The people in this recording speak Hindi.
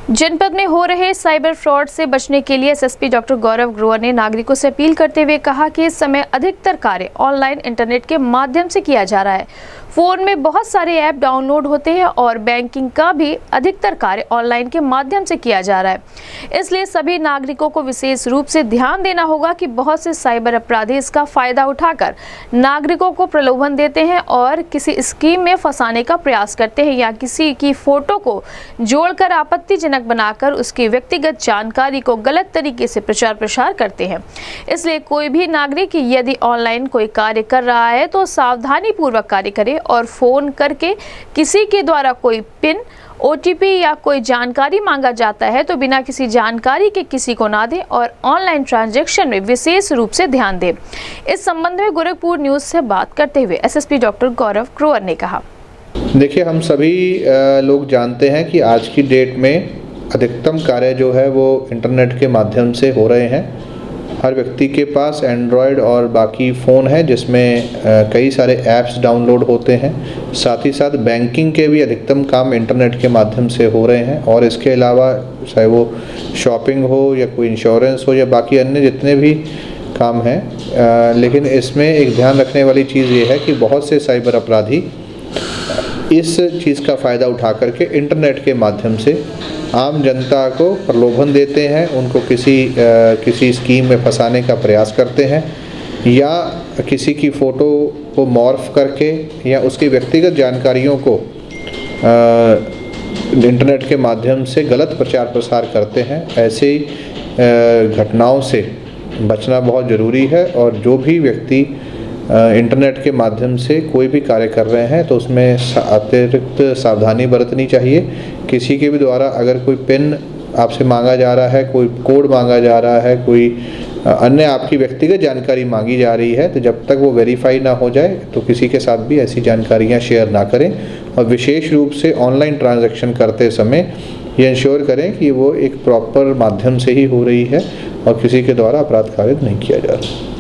जनपद में हो रहे साइबर फ्रॉड से बचने के लिए एसएसपी डॉक्टर गौरव ग्रोवर ने नागरिकों से अपील करते हुए कहा कि इस समय अधिकतर कार्य ऑनलाइन इंटरनेट के माध्यम से किया जा रहा है। फोन में बहुत सारे ऐप डाउनलोड होते हैं और बैंकिंग का भी अधिकतर कार्य ऑनलाइन के माध्यम से किया जा रहा है। इसलिए सभी नागरिकों को विशेष रूप से ध्यान देना होगा कि बहुत से साइबर अपराधी इसका फायदा उठाकर नागरिकों को प्रलोभन देते हैं और किसी स्कीम में फंसाने का प्रयास करते हैं या किसी की फोटो को जोड़कर आपत्तिजनक बनाकर उसकी व्यक्तिगत जानकारी को गलत तरीके से प्रचार प्रसार करते हैं। इसलिए कोई भी नागरिक यदि ऑनलाइन कोई कार्य कर रहा है तो सावधानी पूर्वक कार्य करे और फोन करके किसी के द्वारा कोई पिन, ओटीपी या कोई जानकारी मांगा जाता है तो बिना किसी जानकारी के किसी को ना दे और ऑनलाइन ट्रांजैक्शन में विशेष रूप से ध्यान दे। इस संबंध में गोरखपुर न्यूज से बात करते हुए एसएसपी डॉक्टर गौरव ग्रोवर ने कहा, देखिए, हम सभी लोग जानते हैं कि आज की डेट में अधिकतम कार्य जो है वो इंटरनेट के माध्यम से हो रहे हैं। हर व्यक्ति के पास एंड्रॉयड और बाकी फ़ोन है जिसमें कई सारे ऐप्स डाउनलोड होते हैं। साथ ही साथ बैंकिंग के भी अधिकतम काम इंटरनेट के माध्यम से हो रहे हैं और इसके अलावा चाहे वो शॉपिंग हो या कोई इंश्योरेंस हो या बाकी अन्य जितने भी काम हैं। लेकिन इसमें एक ध्यान रखने वाली चीज़ ये है कि बहुत से साइबर अपराधी इस चीज़ का फ़ायदा उठा करके इंटरनेट के माध्यम से आम जनता को प्रलोभन देते हैं, उनको किसी स्कीम में फंसाने का प्रयास करते हैं या किसी की फ़ोटो को मॉर्फ करके या उसकी व्यक्तिगत जानकारियों को इंटरनेट के माध्यम से गलत प्रचार प्रसार करते हैं। ऐसे घटनाओं से बचना बहुत ज़रूरी है और जो भी व्यक्ति इंटरनेट के माध्यम से कोई भी कार्य कर रहे हैं तो उसमें अतिरिक्त सावधानी बरतनी चाहिए। किसी के भी द्वारा अगर कोई पिन आपसे मांगा जा रहा है, कोई कोड मांगा जा रहा है, कोई अन्य आपकी व्यक्तिगत जानकारी मांगी जा रही है तो जब तक वो वेरीफाई ना हो जाए तो किसी के साथ भी ऐसी जानकारियां शेयर ना करें और विशेष रूप से ऑनलाइन ट्रांजैक्शन करते समय ये इंश्योर करें कि वो एक प्रॉपर माध्यम से ही हो रही है और किसी के द्वारा अपराध कारित नहीं किया जा रहा।